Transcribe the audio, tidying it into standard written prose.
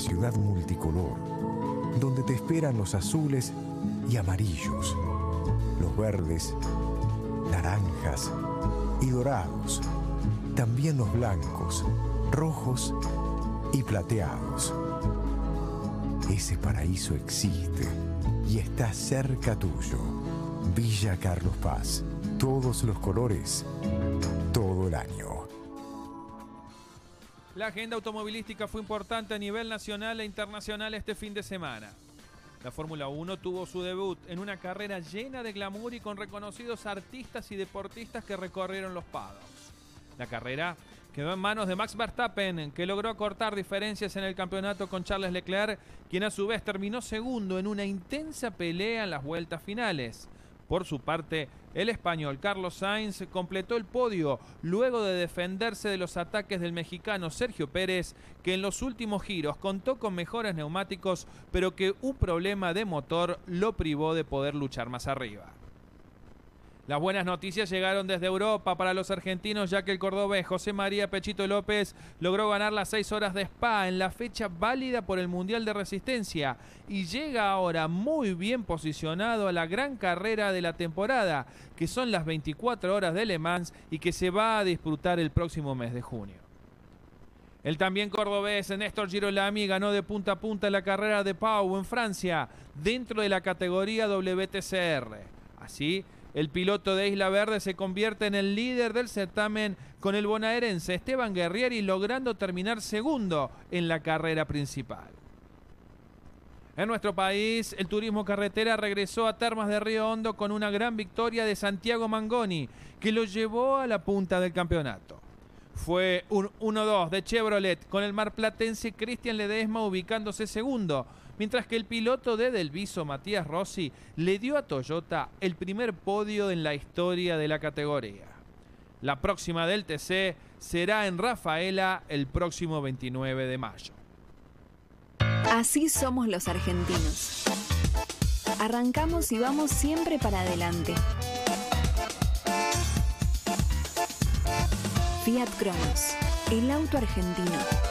ciudad multicolor, donde te esperan los azules y amarillos, los verdes, naranjas y dorados, también los blancos, rojos y plateados. Ese paraíso existe y está cerca tuyo. Villa Carlos Paz. Todos los colores, todo el año. La agenda automovilística fue importante a nivel nacional e internacional este fin de semana. La Fórmula 1 tuvo su debut en una carrera llena de glamour y con reconocidos artistas y deportistas que recorrieron los paddocks. La carrera quedó en manos de Max Verstappen, que logró acortar diferencias en el campeonato con Charles Leclerc, quien a su vez terminó segundo en una intensa pelea en las vueltas finales. Por su parte, el español Carlos Sainz completó el podio luego de defenderse de los ataques del mexicano Sergio Pérez, que en los últimos giros contó con mejores neumáticos, pero que un problema de motor lo privó de poder luchar más arriba. Las buenas noticias llegaron desde Europa para los argentinos, ya que el cordobés José María Pechito López logró ganar las 6 horas de Spa en la fecha válida por el Mundial de Resistencia y llega ahora muy bien posicionado a la gran carrera de la temporada, que son las 24 horas de Le Mans y que se va a disputar el próximo mes de junio. El también cordobés Néstor Girolami ganó de punta a punta la carrera de Pau en Francia, dentro de la categoría WTCR. Así, el piloto de Isla Verde se convierte en el líder del certamen, con el bonaerense Esteban Guerrieri logrando terminar segundo en la carrera principal. En nuestro país, el turismo carretera regresó a Termas de Río Hondo con una gran victoria de Santiago Mangoni, que lo llevó a la punta del campeonato. Fue un 1-2 de Chevrolet, con el marplatense Cristian Ledesma ubicándose segundo, mientras que el piloto de Delviso, Matías Rossi, le dio a Toyota el primer podio en la historia de la categoría. La próxima del TC será en Rafaela el próximo 29 de mayo. Así somos los argentinos. Arrancamos y vamos siempre para adelante. Fiat Cronos, el auto argentino.